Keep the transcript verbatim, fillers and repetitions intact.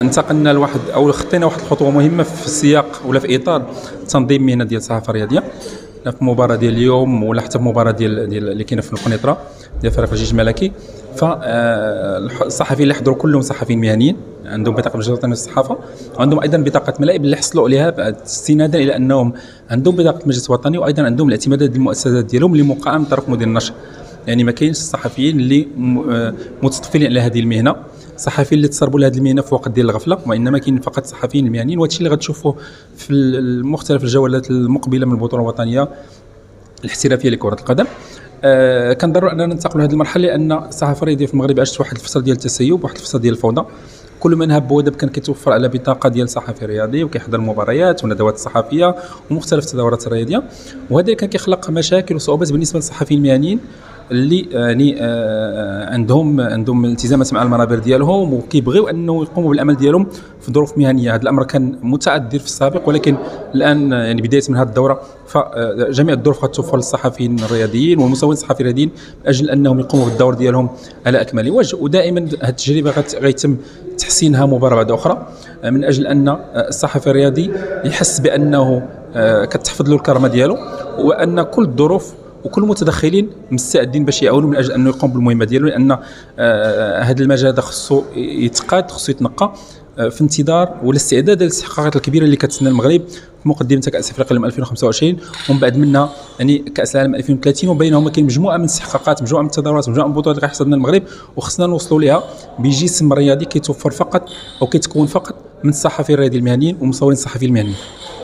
انتقلنا لواحد او خطينا واحد الخطوه مهمه في السياق ولا في اطار تنظيم مهنه ديال الصحافه الرياضيه. لا في المباراه ديال اليوم ولا حتى في المباراه ديال ديال اللي كاينه في القنيطره ديال فريق الجيش الملكي، فالصحفيين اللي حضروا كلهم صحفيين مهنيين عندهم بطاقه الجهاز الوطني للصحافه، وعندهم ايضا بطاقه ملائب اللي حصلوا عليها استنادا الى انهم عندهم بطاقه المجلس الوطني، وايضا عندهم الاعتمادات ديال المؤسسات ديالهم لمقام من طرف مدير النشر. يعني ما كاينش الصحفيين اللي متطفلين على هذه المهنه، صحفيين اللي تسربوا لهذه المهنه في وقت ديال الغفله، وانما كاين فقط صحفيين المهنيين. وهذا الشيء اللي غتشوفوه في المختلف الجولات المقبله من البطوله الوطنيه الاحترافيه لكره القدم. آه كان ضروري اننا ننتقلوا لهذه المرحله، لان الصحافه الرياضيه في المغرب عاشت واحد الفصل ديال التسيب، واحد الفصل ديال الفوضى. كل من هب ودب كان كيتوفر على بطاقه ديال صحفي رياضي وكيحضر المباريات والندوات الصحفيه ومختلف التظاهرات الرياضيه، وهذا كان كيخلق مشاكل وصعوبات بالنسبه للصحفيين المهنيين اللي يعني آه عندهم عندهم التزامات مع المنابر ديالهم وكيبغيو انه يقوموا بالعمل ديالهم في ظروف مهنيه. هذا الامر كان متعذر في السابق، ولكن الان يعني بدايه من هذه الدوره فجميع الظروف غتوفر للصحفيين الرياضيين والمسؤولين الصحفيين الرياضيين من اجل انهم يقوموا بالدور ديالهم على اكمل وجه. ودائما هذه التجربه غيتم تحسينها مباراه بعد اخرى من اجل ان الصحفي الرياضي يحس بانه كتحفظ له الكرامه ديالو، وان كل الظروف وكل المتدخلين مستعدين باش يعاونوا من اجل انه يقوم بالمهمه ديالو، لان آه هذا المجال هذا خصو يتقاد، خصو يتنقى آه في انتظار ولا استعداد للاستحقاقات الكبيره اللي كتسنى المغرب في مقدمه كاس افريقيا لعام ألفين وخمسة وعشرين، ومن بعد منها يعني كاس العالم ألفين وثلاثين، وبينهما كاين مجموعه من الاستحقاقات، مجموعه من التظاهرات، مجموعه من البطولات اللي غيحصلنا المغرب، وخصنا نوصلوا لها بجسم رياضي كيتوفر فقط او كيتكون فقط من الصحفيين الرياضيين المهنيين ومصورين الصحفيين المهنيين.